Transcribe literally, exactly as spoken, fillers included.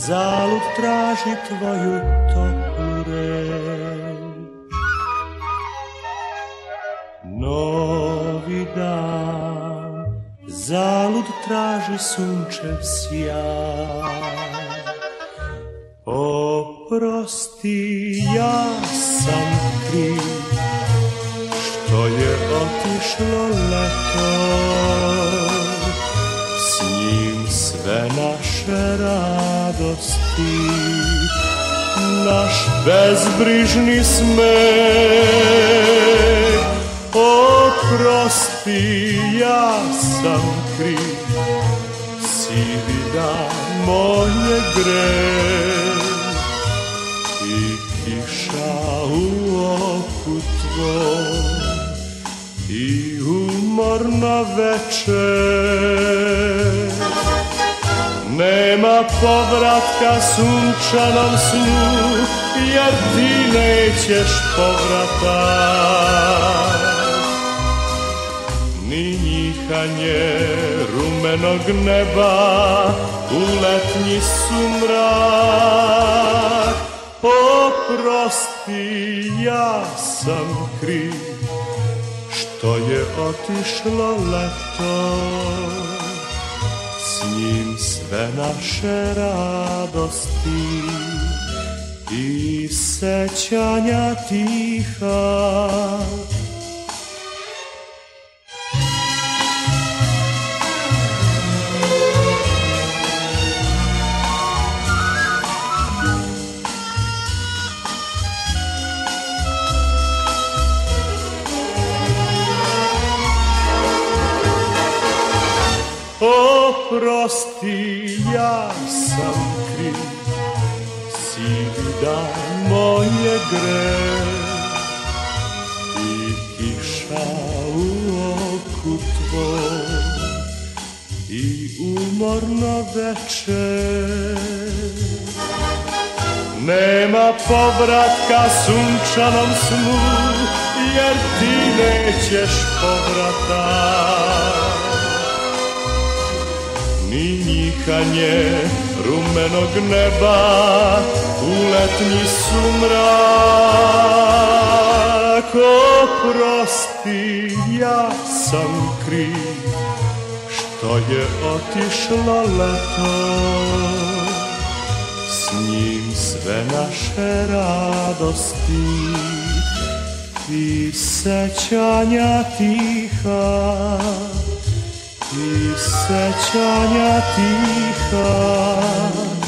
zalud traži tvoju toplu reč. Novi dan, zalud traži sunčev sjaj. Oprosti, ja sam kriv, što je otišlo leto, s njim sve naše radosti, naš bezbrižni smeh. Oprosti, ja sam kriv, sivi dan moje greh i kiša u oku tvoj i umorna večer. Nema povratka sunčanom snu, jer ti nećeš povratak. Ni njihanje rumenog neba u letnji sumrak. Oprosti, ja sam kriv, što je otišlo leto, s njim sve naše radosti i sećanja tiha. Oprosti, ja sam kriv, sivi dan moje greh i kiša u oku tvoj i umorna večer. Nema povratka sunčanom snu, jer ti nećeš povratak. Ni njihanje rumenog neba u letnji sumrak. Oprosti, ja sam kriv, što je otišlo leto, s njim sve naše radosti i sećanja tiha. I sećanja tiha.